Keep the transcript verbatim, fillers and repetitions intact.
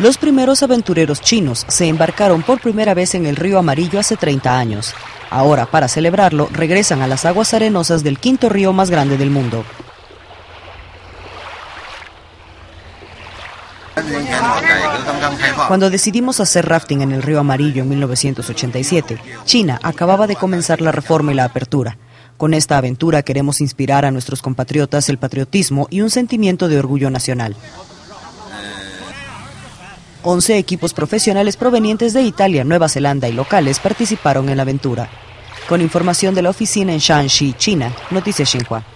Los primeros aventureros chinos se embarcaron por primera vez en el río Amarillo hace treinta años. Ahora, para celebrarlo, regresan a las aguas arenosas del quinto río más grande del mundo. Cuando decidimos hacer rafting en el río Amarillo en mil novecientos ochenta y siete, China acababa de comenzar la reforma y la apertura. Con esta aventura queremos inspirar a nuestros compatriotas el patriotismo y un sentimiento de orgullo nacional. once equipos profesionales provenientes de Italia, Nueva Zelanda y locales participaron en la aventura. Con información de la oficina en Shanxi, China, Noticias Xinhua.